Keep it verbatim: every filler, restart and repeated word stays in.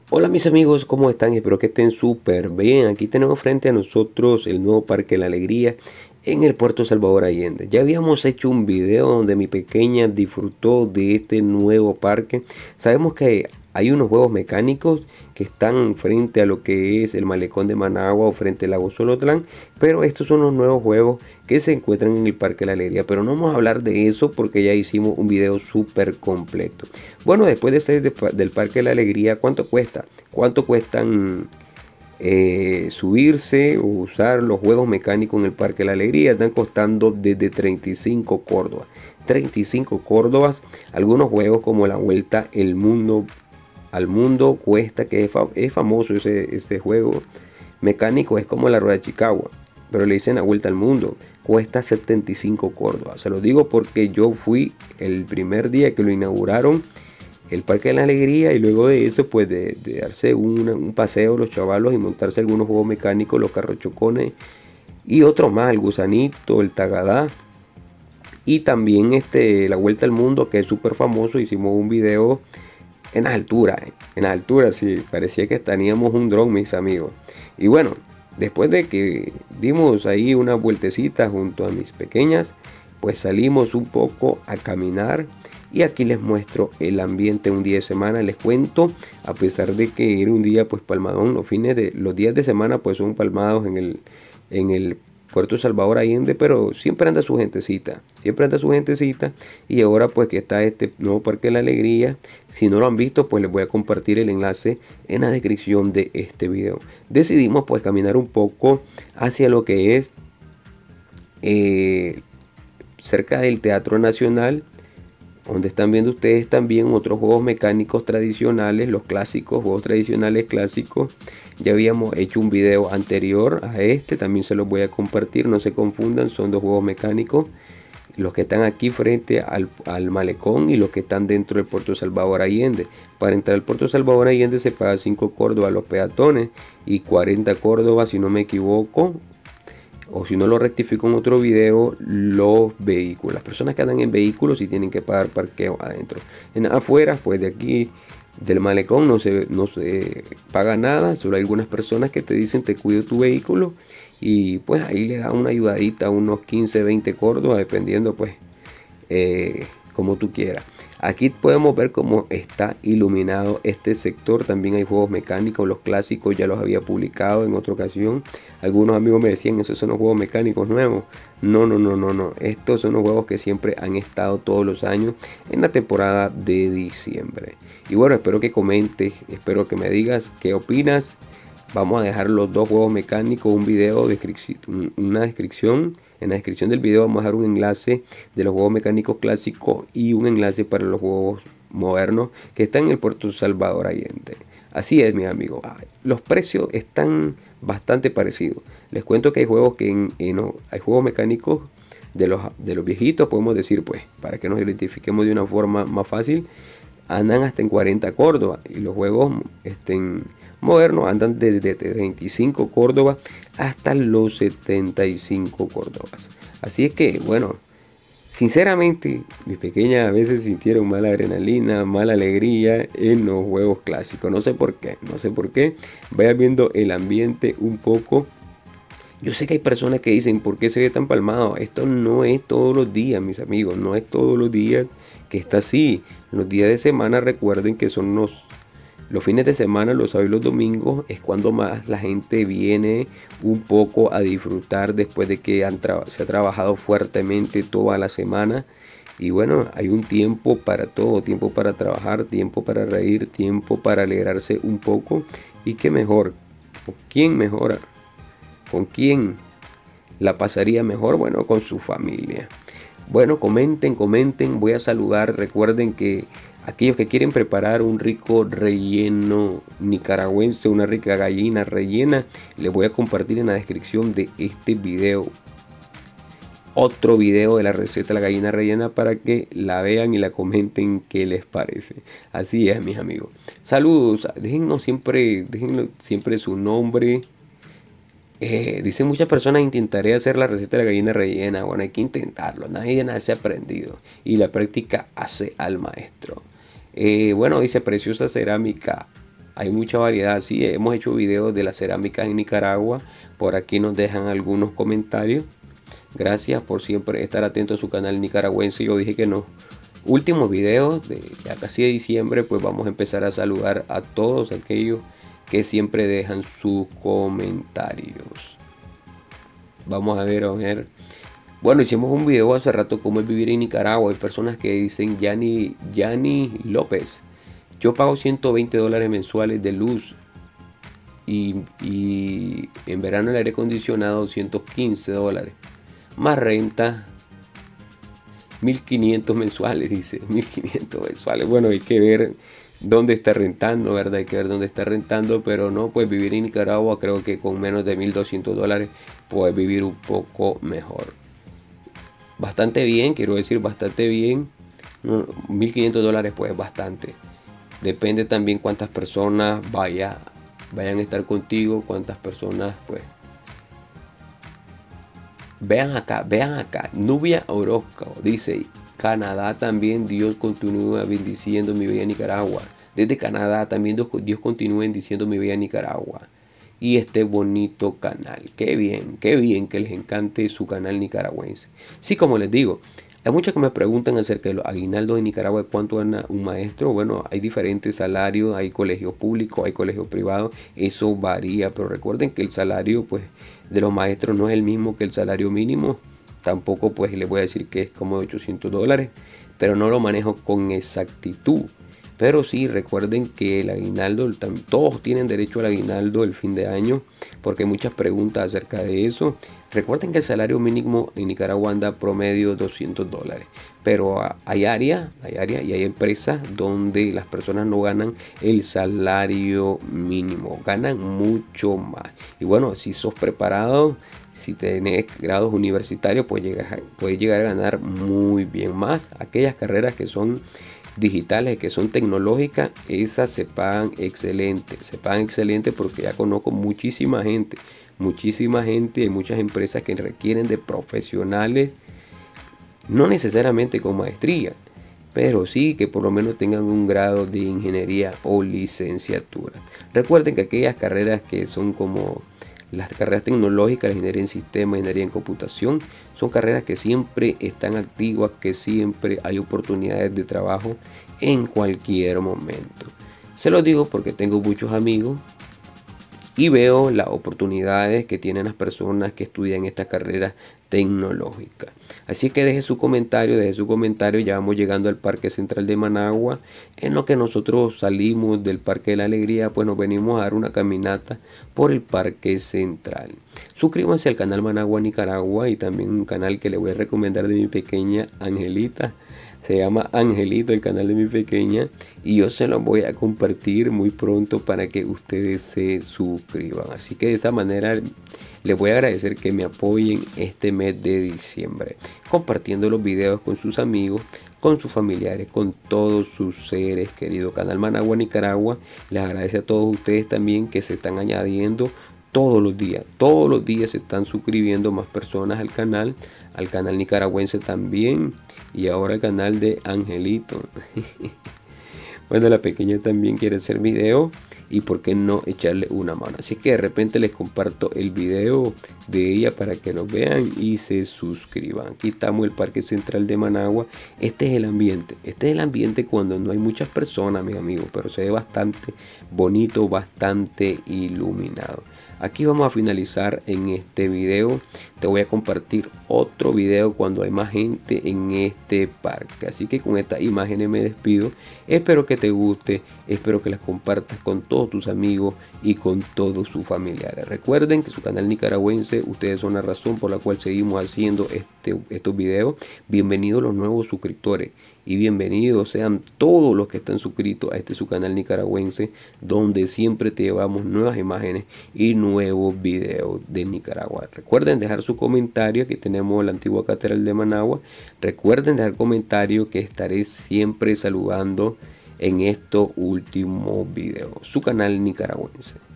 Hola mis amigos, ¿cómo están? Espero que estén súper bien. Aquí tenemos frente a nosotros el nuevo Parque La Alegría en el Puerto Salvador Allende. Ya habíamos hecho un video donde mi pequeña disfrutó de este nuevo parque. Sabemos que hay unos juegos mecánicos que están frente a lo que es el Malecón de Managua o frente al lago Solotlán, pero estos son los nuevos juegos que se encuentran en el Parque La Alegría. Pero no vamos a hablar de eso porque ya hicimos un video súper completo. Bueno, después de este de, del Parque La Alegría, ¿cuánto cuesta? ¿Cuánto cuestan eh, subirse o usar los juegos mecánicos en el Parque La Alegría? Están costando desde treinta y cinco córdobas. treinta y cinco córdobas. Algunos juegos como la Vuelta el Mundo al Mundo cuesta, que es, fa es famoso ese, ese juego mecánico, es como la Rueda de Chicago, pero le dicen la Vuelta al Mundo. Cuesta setenta y cinco córdobas. Se lo digo porque yo fui el primer día que lo inauguraron el Parque de la Alegría, y luego de eso pues de, de darse una, un paseo los chavalos y montarse algunos juegos mecánicos, los carrochocones y otros más, el gusanito, el tagadá, y también este la Vuelta al Mundo, que es súper famoso. Hicimos un video en las alturas, en las alturas, sí, parecía que teníamos un dron, mis amigos. Y bueno, después de que dimos ahí una vueltecita junto a mis pequeñas, pues salimos un poco a caminar. Y aquí les muestro el ambiente un día de semana. Les cuento, a pesar de que era un día pues palmadón, los fines de los días de semana pues son palmados en el, en el Puerto Salvador Allende, pero siempre anda su gentecita, siempre anda su gentecita. Y ahora pues que está este nuevo Parque de la Alegría, si no lo han visto pues les voy a compartir el enlace en la descripción de este video. Decidimos pues caminar un poco hacia lo que es eh, cerca del Teatro Nacional, donde están viendo ustedes también otros juegos mecánicos tradicionales, los clásicos, juegos tradicionales clásicos. Ya habíamos hecho un video anterior a este, también se los voy a compartir, no se confundan, son dos juegos mecánicos. Los que están aquí frente al, al malecón y los que están dentro del Puerto Salvador Allende. Para entrar al Puerto Salvador Allende se paga cinco córdobas a los peatones y cuarenta córdobas, si no me equivoco, o si no lo rectifico en otro video, los vehículos. Las personas que andan en vehículos sí tienen que pagar parqueo adentro. En afuera, pues de aquí del malecón no se, no se paga nada. Solo hay algunas personas que te dicen te cuido tu vehículo, y pues ahí le da una ayudadita, unos quince, veinte córdobas, dependiendo pues eh, como tú quieras. Aquí podemos ver cómo está iluminado este sector. También hay juegos mecánicos, los clásicos ya los había publicado en otra ocasión. Algunos amigos me decían, esos son los juegos mecánicos nuevos. No, no, no, no, no. Estos son los juegos que siempre han estado todos los años en la temporada de diciembre. Y bueno, espero que comentes, espero que me digas qué opinas. Vamos a dejar los dos juegos mecánicos, un video, una descripción. En la descripción del video vamos a dejar un enlace de los juegos mecánicos clásicos y un enlace para los juegos modernos que están en el Puerto Salvador Allende. Así es, mis amigos. Los precios están bastante parecidos. Les cuento que hay juegos que en, en, hay juegos mecánicos de los, de los viejitos, podemos decir, pues, para que nos identifiquemos de una forma más fácil, andan hasta en cuarenta córdobas, y los juegos estén modernos andan desde treinta y cinco córdobas hasta los setenta y cinco córdobas. Así es que, bueno, sinceramente, mis pequeñas a veces sintieron mala adrenalina, mala alegría en los juegos clásicos. No sé por qué, no sé por qué. Vayan viendo el ambiente un poco. Yo sé que hay personas que dicen, ¿por qué se ve tan palmado? Esto no es todos los días, mis amigos, no es todos los días que está así. Los días de semana, recuerden que son los Los fines de semana, los sábados y los domingos, es cuando más la gente viene un poco a disfrutar después de que han se ha trabajado fuertemente toda la semana. Y bueno, hay un tiempo para todo, tiempo para trabajar, tiempo para reír, tiempo para alegrarse un poco. Y qué mejor, ¿con quién mejora? ¿Con quién la pasaría mejor? Bueno, con su familia. Bueno, comenten, comenten, voy a saludar. Recuerden que aquellos que quieren preparar un rico relleno nicaragüense, una rica gallina rellena, les voy a compartir en la descripción de este video otro video de la receta de la gallina rellena para que la vean y la comenten qué les parece. Así es, mis amigos. Saludos, déjennos siempre, déjenlo siempre su nombre. Eh, dicen muchas personas, intentaré hacer la receta de la gallina rellena. Bueno, hay que intentarlo, nadie nace aprendido y la práctica hace al maestro. Eh, bueno, dice preciosa cerámica hay mucha variedad. Sí, hemos hecho videos de las cerámicas en Nicaragua. Por aquí nos dejan algunos comentarios. Gracias por siempre estar atento a su canal nicaragüense. Yo dije que no. Últimos videos de ya casi de diciembre, pues vamos a empezar a saludar a todos aquellos que siempre dejan sus comentarios. Vamos a ver, a ver. Bueno, hicimos un video hace rato cómo es vivir en Nicaragua. Hay personas que dicen Yani, Yani López. Yo pago ciento veinte dólares mensuales de luz. Y, y en verano el aire acondicionado ciento quince dólares. Más renta mil quinientos mensuales, dice. mil quinientos mensuales. Bueno, hay que ver dónde está rentando, ¿verdad? Hay que ver dónde está rentando. Pero no, pues vivir en Nicaragua creo que con menos de mil doscientos dólares puedes vivir un poco mejor. Bastante bien, quiero decir bastante bien. mil quinientos dólares pues bastante. Depende también cuántas personas vaya, vayan a estar contigo, cuántas personas pues. Vean acá, vean acá. Nubia Orozco dice: Canadá también, Dios continúa bendiciendo mi bella Nicaragua. Desde Canadá también Dios continúa bendiciendo mi bella Nicaragua. Y este bonito canal. Qué bien, qué bien que les encante su canal nicaragüense. Sí, como les digo, hay muchos que me preguntan acerca de los aguinaldos en Nicaragua, cuánto gana un maestro. Bueno, hay diferentes salarios, hay colegios públicos, hay colegios privados, eso varía. Pero recuerden que el salario pues de los maestros no es el mismo que el salario mínimo. Tampoco pues les voy a decir que es como de ochocientos dólares, pero no lo manejo con exactitud. Pero sí, recuerden que el aguinaldo, todos tienen derecho al aguinaldo el fin de año, porque hay muchas preguntas acerca de eso. Recuerden que el salario mínimo en Nicaragua anda promedio doscientos dólares, pero hay áreas, hay áreas y hay empresas donde las personas no ganan el salario mínimo, ganan mucho más. Y bueno, si sos preparado, si tenés grados universitarios, puedes llegar, puedes llegar a ganar muy bien más. Aquellas carreras que son digitales, que son tecnológicas, esas se pagan excelente, se pagan excelente porque ya conozco muchísima gente, muchísima gente, hay muchas empresas que requieren de profesionales, no necesariamente con maestría, pero sí que por lo menos tengan un grado de ingeniería o licenciatura. Recuerden que aquellas carreras que son como las carreras tecnológicas, la ingeniería en sistemas, ingeniería en computación, son carreras que siempre están activas, que siempre hay oportunidades de trabajo en cualquier momento. Se lo digo porque tengo muchos amigos y veo las oportunidades que tienen las personas que estudian estas carreras tecnológicas. Así que deje su comentario, deje su comentario. Ya vamos llegando al Parque Central de Managua. En lo que nosotros salimos del Parque de la Alegría, pues nos venimos a dar una caminata por el Parque Central. Suscríbanse al canal Managua Nicaragua y también un canal que le voy a recomendar de mi pequeña Angelita. Se llama Angelito, el canal de mi pequeña, y yo se lo voy a compartir muy pronto para que ustedes se suscriban. Así que de esa manera les voy a agradecer que me apoyen este mes de diciembre, compartiendo los videos con sus amigos, con sus familiares, con todos sus seres queridos. Canal Managua Nicaragua les agradece a todos ustedes también que se están añadiendo todos los días. Todos los días se están suscribiendo más personas al canal, al canal nicaragüense también, y ahora el canal de Angelito. Bueno, la pequeña también quiere hacer video y por qué no echarle una mano. Así que de repente les comparto el video de ella para que lo vean y se suscriban. Aquí estamos en el Parque Central de Managua. Este es el ambiente. Este es el ambiente cuando no hay muchas personas, mis amigos, pero se ve bastante bonito, bastante iluminado. Aquí vamos a finalizar en este video. Te voy a compartir otro video cuando hay más gente en este parque. Así que con estas imágenes me despido. Espero que te guste. Espero que las compartas con todos tus amigos y con todos sus familiares. Recuerden que su canal nicaragüense, ustedes son la razón por la cual seguimos haciendo este, estos videos. Bienvenidos los nuevos suscriptores. Y bienvenidos sean todos los que están suscritos a este su canal nicaragüense, donde siempre te llevamos nuevas imágenes y nuevos videos de Nicaragua. Recuerden dejar su comentario. Aquí tenemos la antigua catedral de Managua. Recuerden dejar comentario que estaré siempre saludando en estos últimos videos. Su canal nicaragüense.